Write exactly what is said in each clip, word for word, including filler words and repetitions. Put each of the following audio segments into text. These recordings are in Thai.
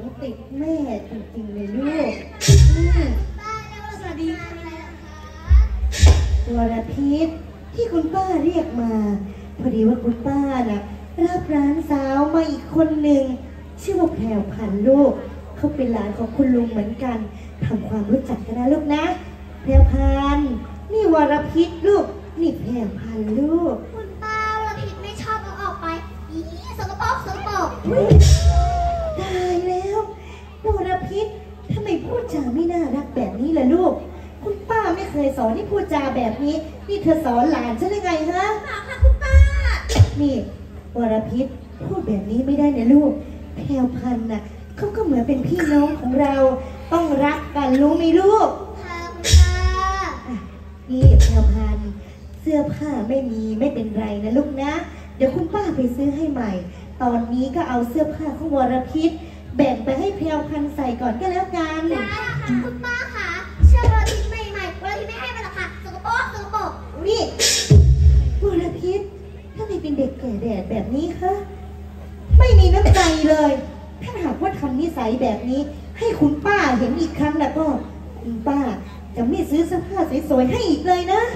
ติดแม่จริงๆเลยลูกสวัสดีค่ะวรพิษที่คุณป้าเรียกมาพอดีว่าคุณป้าน่ะรับร้านสาวมาอีกคนหนึ่งชื่อว่าแพรวพันธุ์ลูกเขาเป็นหลานของคุณลุงเหมือนกันทำความรู้จักกันนะลูกนะแพรวพันธุ์นี่วรพิษลูกนี่แพรวพันธุ์ลูกคุณป้าวรพิษไม่ชอบเอาออกไปอีสกปรกสกปรกตายแล้ววรพิษทำไมพูดจาไม่น่ารักแบบนี้ล่ะลูกคุณป้าไม่เคยสอนให้พูดจาแบบนี้นี่เธอสอนหลานฉันยังไงฮะค่ะคุณป้านี่วรพิษพูดแบบนี้ไม่ได้นะลูกแพรวพันธุ์น่ะเขาก็เหมือนเป็นพี่น้องของเราต้องรักกันรู้ไหมลูกค่ะคุณป้านี่แพรวพันธุ์เสื้อผ้าไม่มีไม่เป็นไรนะลูกนะเดี๋ยวคุณป้าไปซื้อให้ใหม่ตอนนี้ก็เอาเสื้อผ้าของวรพิษแบ่งไปให้แพรวพันธุ์ใส่ก่อนก็แล้วกันได้ค่ะคุณป้าค่ะเชื่อวรพิษใหม่ๆวรพิษไม่ให้มันหรอกค่ะสกปรกสกปรกนี่วรพิษทำไมเป็นเด็กแก่แดดแบบนี้คะไม่มีน้ำใจเลยถ้าหากว่าทำนิสัยแบบนี้ให้คุณป้าเห็นอีกครั้งแล้วก็คุณป้าจะไม่ซื้อเสื้อผ้าสวยๆให้อีกเลยนะ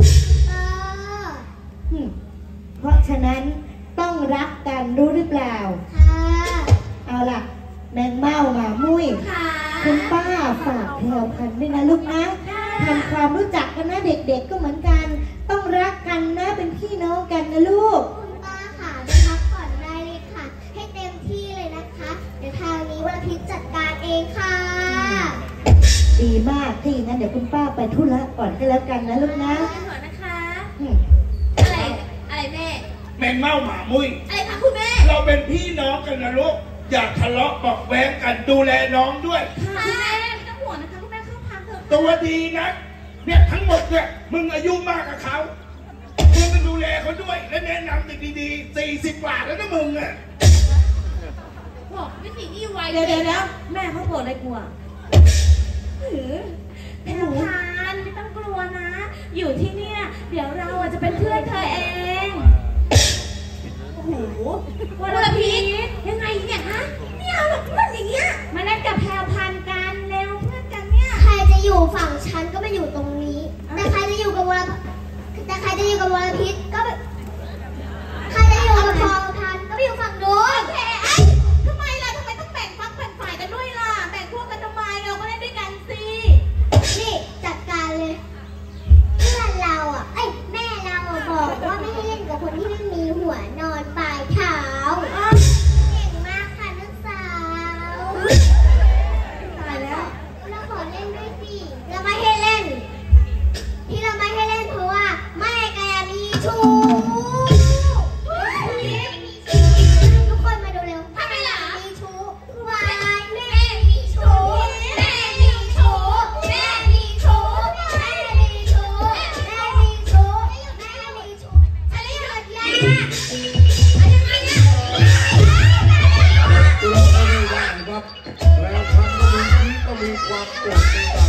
เพราะฉะนั้นต้องรักกันรู้หรือเปล่าค่ะเอาล่ะแมงเม่าหมามุ้ยคุณป้าฝากแพรวพันธุ์ด้วยนะลูกนะทำความรู้จักกันนะเด็กๆก็เหมือนกันต้องรักกันนะเป็นพี่น้องกันนะลูกคุณป้าค่ะไปพักผ่อนได้เลยค่ะให้เต็มที่เลยนะคะเดี๋ยวทางนี้วรพิษจัดการเองค่ะดีมากถ้าอย่างนั้นเดี๋ยวคุณป้าไปธุระก่อนก็แล้วกันนะลูกนะก่อนนะคะอะไรอะไรแม่แมงเม่าหมามุ้ยอะไรคะคุณแม่เราเป็นพี่น้องกันนะลูกอย่าทะเลาะบอกแว้งกันดูแลน้องด้วยค่ะคุณแม่ไม่ต้องห่วงนะคะคุณแม่เข้าพักเถอะตัวดีนะเนี่ยทั้งหมดเนี่ยมึงอายุมากกับเขามึงต้องดูแลเขาด้วยและแนะนำเด็กดีๆสี่สิบกว่าแล้วนะมึงอ่ะบอกไม่สิ่งที่ไวเดี๋ยวเดี๋ยวแม่เขาโกรธอะไรกูอ่ะแพรวพันธุ์ไม่ต้องกลัวนะอยู่ที่เนี่ยเดี๋ยวเราจะเป็นเพื่อนเธอเองโอ้โหวรพิษยังไงเนี่ยฮะไม่เอาหรอกเพื่อนอย่างเงี้ยมาเล่นกับแพรวพันธุ์กันเร็วเพื่อนกันเนี่ยใครจะอยู่ฝั่งฉันก็มาอยู่ตรงนี้แต่ใครจะอยู่กับวรแต่ใครจะอยู่กับวรพิษก็ใครจะอยู่กับแพรวพันธุ์ก็ไปอยู่ฝั่งโน้นโอเคไอ้ทำไมล่ะทำไมต้องแบ่งฝักแบ่งฝ่ายกันด้วยล่ะแบ่งพวกกันทำไมเราก็เล่นด้วยกันสินี่จัดการเลยเพื่อนเราอ่ะเอ้ยแม่เราบอกว่าไม่ให้เล่นกับคนที่ไม่มีหัวนอนปลายเท้าเก่งมากค่ะลูกสาวตายแล้วเราขอเล่นด้วยสิเราไม่ให้เล่นที่เราไม่ให้เล่นเพราะว่าแม่แกมีชู้ทุกคนมาดูเร็วทำไมล่ะมีชู้วายแม่มีชู้แม่มีชู้แม่มีชู้แม่มีชู้แม่มีชู้แม่มีชู้อะไรอย่างเงี้ยอะไรยังไงเนี่ยเราไม่ได้ว่าครับแล้วทำให้ชีวิตก็มีความโกรธต่าง